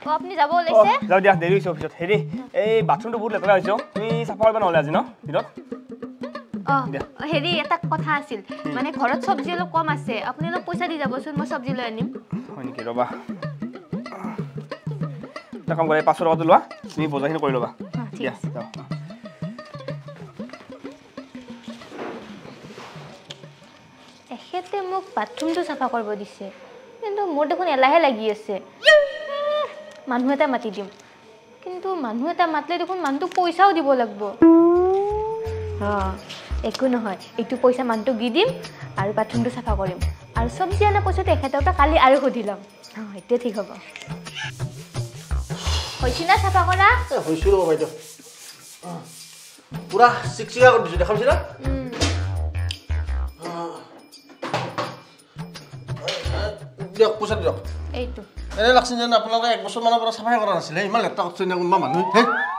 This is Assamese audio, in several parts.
ও আপনি যাব ওলাইছে যাও দিয়া দেৰি হৈছে অফিসত হেৰি এই বাথৰুমটো বহুত লেতেৰা হৈছে তুমি চাফা কৰিবা নহলে আজি ন দিনত হেৰি এটা কথা আছিল মানে ঘৰত সবজি অলপ কম আছে আপুনি অলপ পইচা দি যাবচোন মই সবজি লৈ আনিম হয় নেকি ৰবা এটা কাম কৰা 500 টকাটো লোৱা তুমি বজাৰখিনি কৰি ল'বা ঠিক আছে যাও এখেতে মোক বাথৰুমটো চাফা কৰিব দিছে কিন্তু মোৰ দেখোন এলাহে লাগি আছে মানুহ এটা মাতি দিম কিন্তু মানুহ এটা মাতলে দেখোন মানুহটোক পইচাও দিব লাগিব একো নহয় এইটো পইচা মানুহটোক দি দিম আৰু বাথৰুমটো চাফা কৰিম আৰু সবজি আনা পইচাটো এখেতৰ পৰা কালি আৰু সুধি ল'ম এতিয়া ঠিক হ'ব হৈছে না চাফা কৰা হৈছো ৰ'বা বাইদেউ পুৰা চিকচিকা কৰি দিছো দেখামছি না দিয়ক পইচা দিয়ক এইটো এনে লাগছে যেন আপোনালোকে 1 বছৰ মানৰ পৰা চাফাই কৰা নাছিলে ইমান লেতেৰা কৰিছে নে কোনোবা মানুহ হে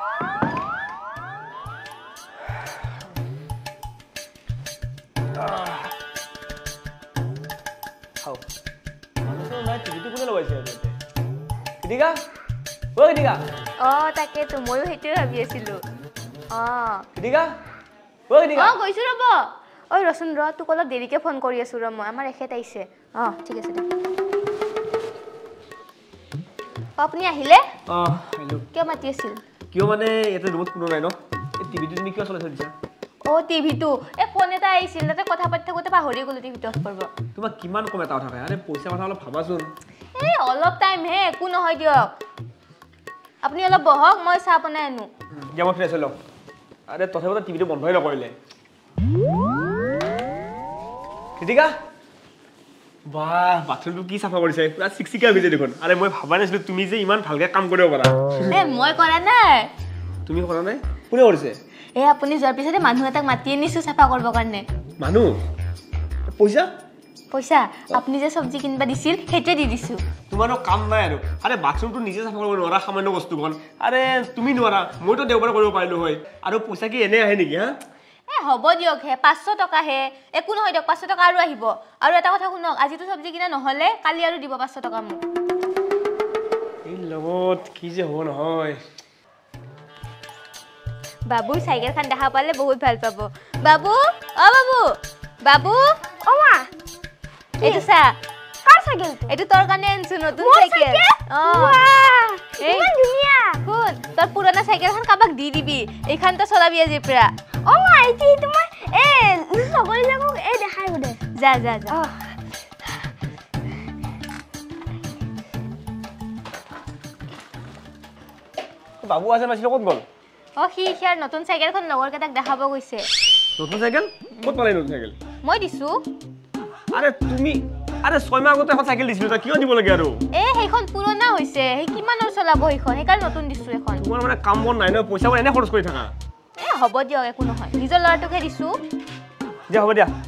খাও মানুহ নাই টিভিটো কোনে লগাইছে কিদিকা ও কিদিকা তাকে তো ময়ো সেইটোৱে ভাবি আছিলো কিদিকা ও কিদিকা গৈছো ৰ'ব ঐ ৰচোন ৰ তোক অলপ দেৰিকে ফোন কৰি আছো ৰ মই আমাৰ এখেত আহিছে ঠিক আছে দে আপুনি আহিলে হেল্ল কিয় মাতি আছিল কিয় মানে এটা ৰুমত কোনো নাই ন এই টিভিটো তুমি কিয় চলাই থৈ দিছা টিভিটো ফোন এটা আহিছিল তাতে কথা পাতি থাকোতে পাহৰি গ'লো টিভিটো অফ কৰিব তোমাক কিমান কম এটা থাকে আৰে পইচা কথা অলপ ভাবাচোন অলপ টাইম হে একো নহয় দিয়ক আপুনি অলপ বহক মই চাহ বনাই আনো দিয়া মই ফ্ৰেছ হৈ লওঁ আৰে তথাপিও টিভিটো বন্ধই নকৰিলে কৃতিকা বাহ বাথৰুমটো কি চাফা কৰিছে পুৰা চিকচিকা হৈছে দেখোন আৰে মই ভাবা নাছিলো তুমি যে ইমান ভালকে কাম কৰিব পাৰা মই কৰা নাই তুমি কৰা নাই কোনে কৰিছে আপুনি যোৱাৰ পিছতে মানুহ এটাক মাতি আনিছো চাফা কৰিবৰ কাৰণে মানুহ পইচা পইচা আপুনি যে সবজি কিনবা দিছিল সেইটোৱে দি দিছো তোমাৰো কাম নাই আৰু আৰে বাথৰুমটো নিজে চাফা কৰিব নোৱাৰা সামান্য বস্তুখন আৰে তুমি নোৱাৰা মইতো দেওবাৰে কৰিব পাৰিলো হয় আৰু পইচা কি এনে আহে নেকি হ'ব দিয়ক 500 টকা হে একো নহয় দিয়ক 500 টকা আৰু আহিব আৰু এটা কথা শুনক আজিতো সবজি কিনা নহলে কালি আৰু দিব 500 টকা মোক এই লগত কি যে হ'ব নহয় বাবু সাইকেলখন দেখা পালে বহুত ভাল পাব বাবু বাবু বাবু মা এইটো চা কাৰ সাইকেল এইটো তোৰ কাৰণে আনছো নতুন সাইকেল ইমান ধুনীয়া কোন তোৰ পুৰণা সাইকেলখন কাবাক দি দিবি এইখন তো চলাবি আজি পৰা মা এইটি তোমাৰ সবলি লাগক দেখাই গদে যা যা যা বাবু আছে মাছিলো ক'ত গ'ল সিয়াৰ নতুন সাইকেলখন লগৰ কেইটাক দেখাব গৈছে নতুন সাইকেল ক'ত পালে নতুন সাইকেল মই দিছো আৰে তুমি আৰে 6 মাহ আগতে এখন সাইকেল দিছিলো তা কিয় দিব লাগে আৰু সেইখন পুৰণা হৈছে কিমানৰ চলাব সেইখন সেইকাৰণে নতুন দিছো এখন তোমাৰ মানে কাম বন নাই ন পইচা এনে খৰচ কৰি থাকা হ'ব দিয়ক একো নহয় নিজৰ ল'ৰাটোকে দিছো দিয়া হ'ব দিয়া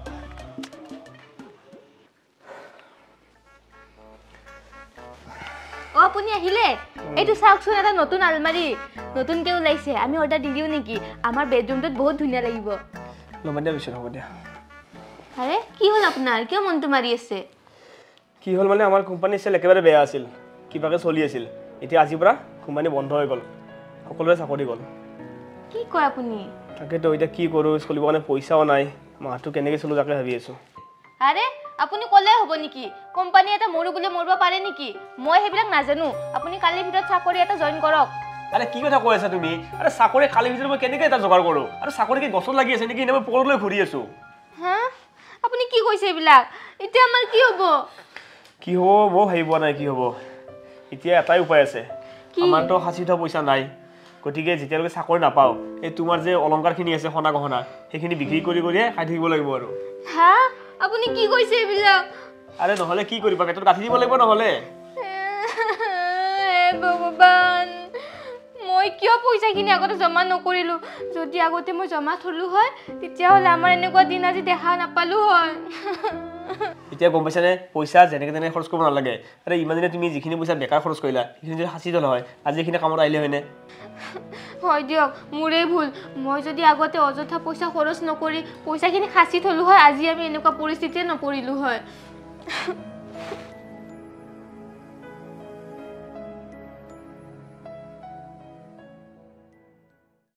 আপুনি আহিলে এইটো চাওকচোন এটা নতুন আলমাৰি নতুনকে ওলাইছে আমি অৰ্ডাৰ দি দিও নেকি আমাৰ বেডৰুমটোত বহুত ধুনীয়া লাগিব লবা দিয়া বিচৰা হ'ব দিয়া আৰে কি হ'ল আপোনাৰ কিয় মনটো মাৰি আছে কি হ'ল মানে আমাৰ কোম্পানীৰ চেল একেবাৰে বেয়া আছিল কিবাকে চলি আছিল এতিয়া আজিৰ পৰা কোম্পানী বন্ধ হৈ গ'ল সকলোৰে চাকৰি গ'ল কি কয় আপুনি তাকেতো এতিয়া কি কৰোঁ চলিবৰ কাৰণে পইচাও নাই মাহটো কেনেকৈ চলো তাকে ভাবি আছোঁ আৰে আপুনি ক'লে হ'ব নেকি কোম্পানী এটা মৰো বুলি মৰিব পাৰে নেকি মই সেইবিলাক নাজানো আপুনি কালিৰ ভিতৰত চাকৰি এটা জইন কৰক আৰে কি কথা কৈ আছা তুমি আৰে চাকৰি কালিৰ ভিতৰত মই কেনেকৈ এটা যোগাৰ কৰোঁ আৰু চাকৰি কি গছত লাগি আছে নেকি এনে মই পকৰলৈ ঘূৰি আছোঁ আপুনি কি কৈছে এইবিলাক এতিয়া আমাৰ কি হ'ব মই ভাবি পোৱা নাই কি হ'ব এতিয়া এটাই উপায় আছে আমাৰতো সাঁচি থোৱা পইচা নাই গতিকে যেতিয়ালৈকে চাকৰি নাপাওঁ এই তোমাৰ যে অলংকাৰখিনি আছে সোণা গহনা সেইখিনি বিক্ৰী কৰি কৰিয়ে খাই থাকিব লাগিব আৰু আপুনি কি কৈছে এইবিলাক আৰে নহ'লে কি কৰিবা পেটত গাঁঠি দিব লাগিব নহ'লে ভগৱান মই কিয় পইচাখিনি আগতে জমা নকৰিলো যদি আগতে মই জমা থলো হয় তেতিয়াহ'লে আমাৰ এনেকুৱা দিন আজি দেখা নাপালো হয় এতিয়া গম পাইছানে পইচা যেনেকৈ তেনেকৈ খৰচ কৰিব নালাগে আৰে ইমান দিনে তুমি যিখিনি পইচা বেকাৰ খৰচ কৰিলা সেইখিনি যদি সাঁচি থ'লা হয় আজি এইখিনি কামত আহিলে হয়নে হয় দিয়ক মোৰে ভুল মই যদি আগতে অযথা পইচা খৰচ নকৰি পইচাখিনি সাঁচি থলো হয় আজি আমি এনেকুৱা পৰিস্থিতিয়ে নপৰিলো হয়